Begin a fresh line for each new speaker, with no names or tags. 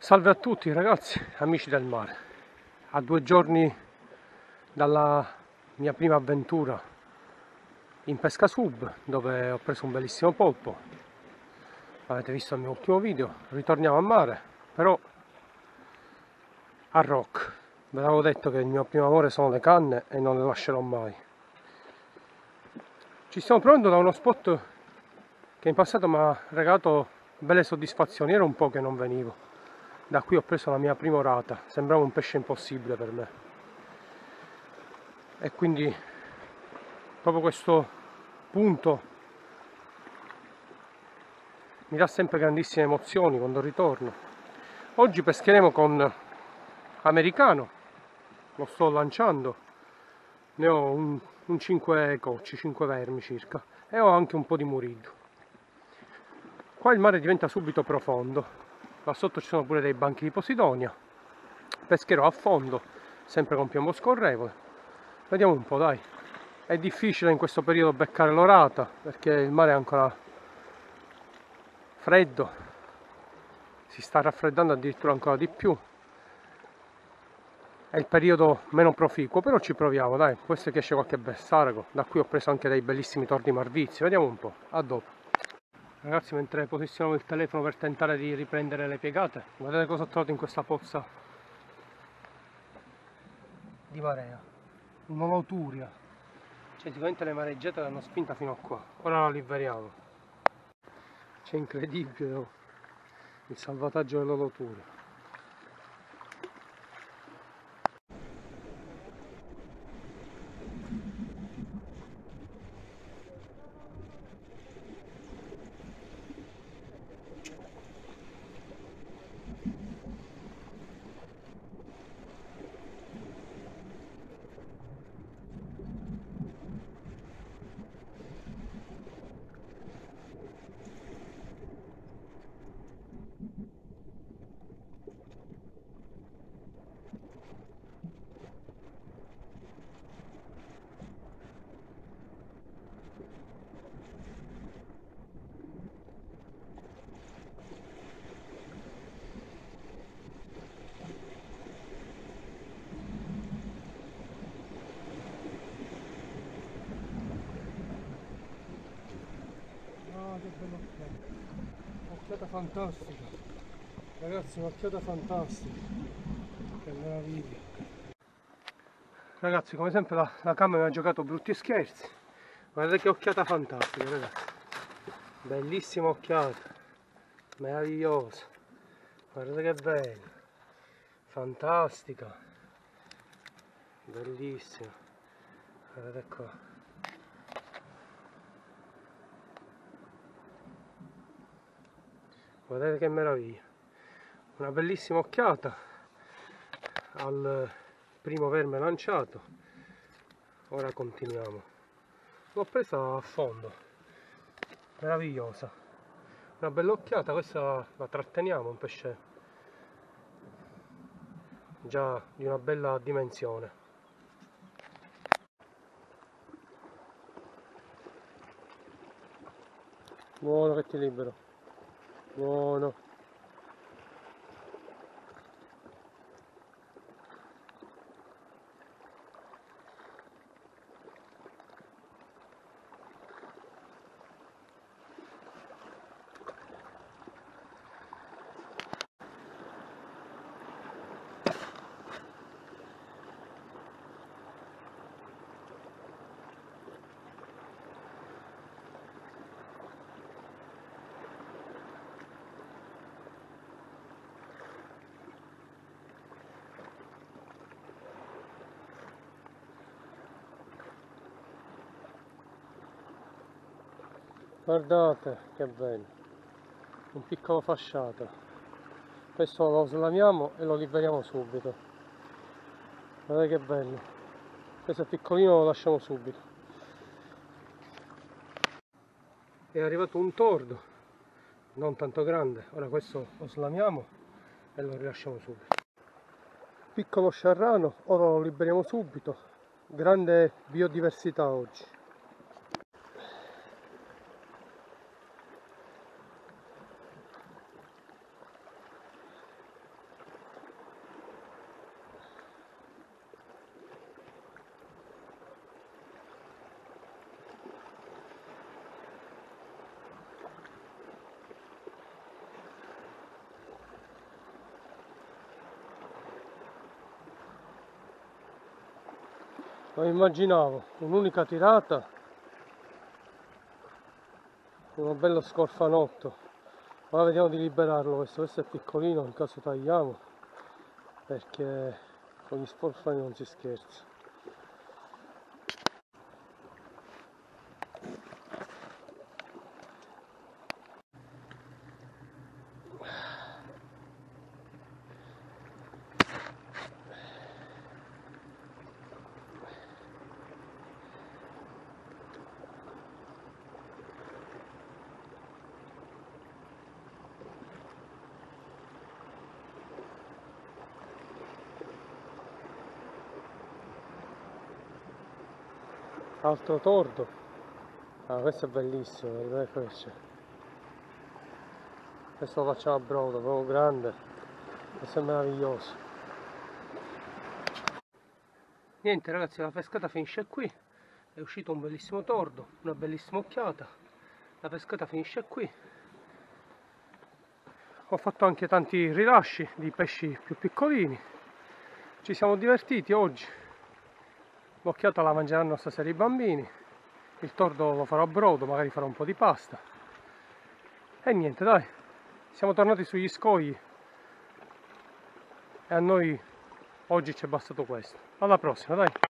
Salve a tutti ragazzi, amici del mare. A 2 giorni dalla mia prima avventura in pesca sub, dove ho preso un bellissimo polpo. Avete visto il mio ultimo video. Ritorniamo a mare, però a Rock. Ve l'avevo detto che il mio primo amore sono le canne e non le lascerò mai. Ci stiamo provando da uno spot che in passato mi ha regalato belle soddisfazioni. Era un po' che non venivo. Da qui ho preso la mia prima orata, sembrava un pesce impossibile per me. E quindi proprio questo punto mi dà sempre grandissime emozioni quando ritorno. Oggi pescheremo con americano, lo sto lanciando, ne ho un 5 cocci, 5 vermi circa, e ho anche un po' di muriddu. Qua il mare diventa subito profondo. Là sotto ci sono pure dei banchi di posidonia. Pescherò a fondo, sempre con piombo scorrevole. Vediamo un po', dai. È difficile in questo periodo beccare l'orata perché il mare è ancora freddo, si sta raffreddando addirittura ancora di più. È il periodo meno proficuo, però ci proviamo, dai. Questo è che esce qualche bessarago. Da qui ho preso anche dei bellissimi tordi marvizi. Vediamo un po', a dopo. Ragazzi, mentre posiziono il telefono per tentare di riprendere le piegate, guardate cosa ho trovato in questa pozza di marea. Un'oloturia. Cioè, sicuramente le mareggiate l'hanno spinta fino a qua. Ora la liberiamo. C'è incredibile, oh, il salvataggio dell'oloturia. Che bella occhiata fantastica, ragazzi, un'occhiata fantastica, che meraviglia. Ragazzi, come sempre la camera mi ha giocato brutti scherzi. Guardate che occhiata fantastica, ragazzi, bellissima occhiata, meravigliosa, guardate che bella, fantastica, bellissima, guardate qua. Guardate che meraviglia, una bellissima occhiata al primo verme lanciato. Ora continuiamo. L'ho presa a fondo, meravigliosa, una bella occhiata. Questa la tratteniamo, un pesce già di una bella dimensione. Buono che ti libero, buono. Guardate che bello, un piccolo fasciato. Questo lo slamiamo e lo liberiamo subito. Guardate che bello, questo è piccolino, lo lasciamo subito. È arrivato un tordo, non tanto grande. Ora questo lo slamiamo e lo rilasciamo subito. Piccolo sciarrano, ora lo liberiamo subito. Grande biodiversità oggi. Non immaginavo un'unica tirata, uno bello scorfanotto. Ora vediamo di liberarlo, questo è piccolino, in caso tagliamo, perché con gli scorfani non si scherza. Altro tordo. Ah, questo è bellissimo, guardate questo. Questo lo facciamo a brodo, proprio grande. Questo è meraviglioso. Niente ragazzi, la pescata finisce qui. È uscito un bellissimo tordo, una bellissima occhiata. La pescata finisce qui. Ho fatto anche tanti rilasci di pesci più piccolini. Ci siamo divertiti oggi. L'occhiata la mangeranno stasera i bambini. Il tordo lo farò a brodo, magari farò un po' di pasta. E niente, dai, siamo tornati sugli scogli. E a noi oggi ci è bastato questo. Alla prossima, dai.